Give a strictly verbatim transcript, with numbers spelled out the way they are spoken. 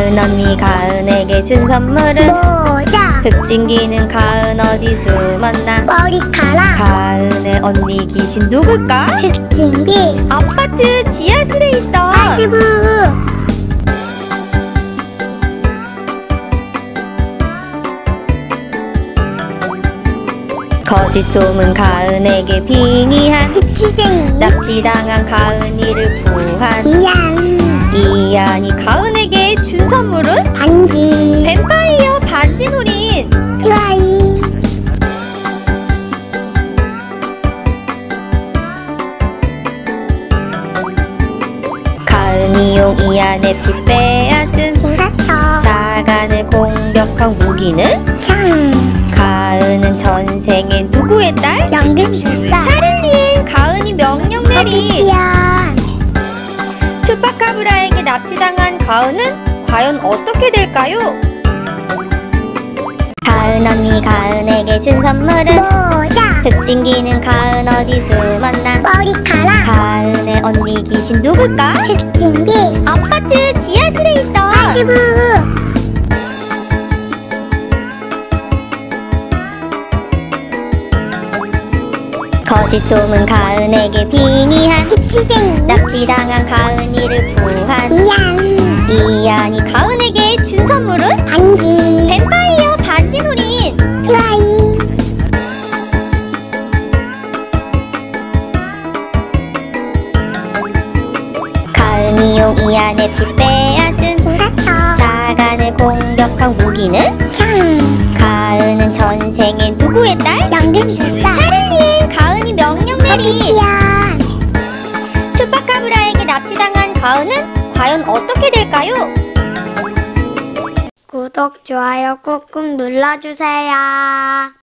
가은 언니 가은에게 준 선물은 모자. 흑진기는 가은 어디 숨었나? 머리카락. 가은의 언니 귀신 누굴까? 흑진기. 아파트 지하실에 있던 아주부. 거짓 소문 가은에게 빙의한 입시쟁이. 납치당한 가은이를 구한 이안. 이안이 가은에게 준 선물은 반지. 뱀파이어 반지 노린 유아이. 가은이용 이안의 피 빼앗은 우사처. 자간을 공격한 무기는 창. 가은은 전생에 누구의 딸? 연금술사. 샤를리엔 가은이 명령 내린 어비티안. 추파카브라에게 납치당한 가은은 과연 어떻게 될까요? 가은 언니 가은에게 준 선물은 모자. 흑진기는 가은 어디 숨었나? 머리카락. 가은의 언니 귀신 누굴까? 흑진기. 아파트 지하실에 있던 아주부. 거짓 소문 가은에게 빙의한 입시쟁이. 납치당한 가은이를 구한 이안. 이안이 가은에게 준 선물은 반지. 뱀파이어 반지 노린 유아이. 가은이용 이안의 피 빼앗은 우사처. 자간을 공격한 무기는 창. 가은은 전생에 누구의 딸? 연금술사. 샤를리엔 가은이 명령 내린 어비티안. 추파카브라에게 납치당한 가은은 과연 어떻게 될까요? 구독, 좋아요 꾹꾹 눌러주세요.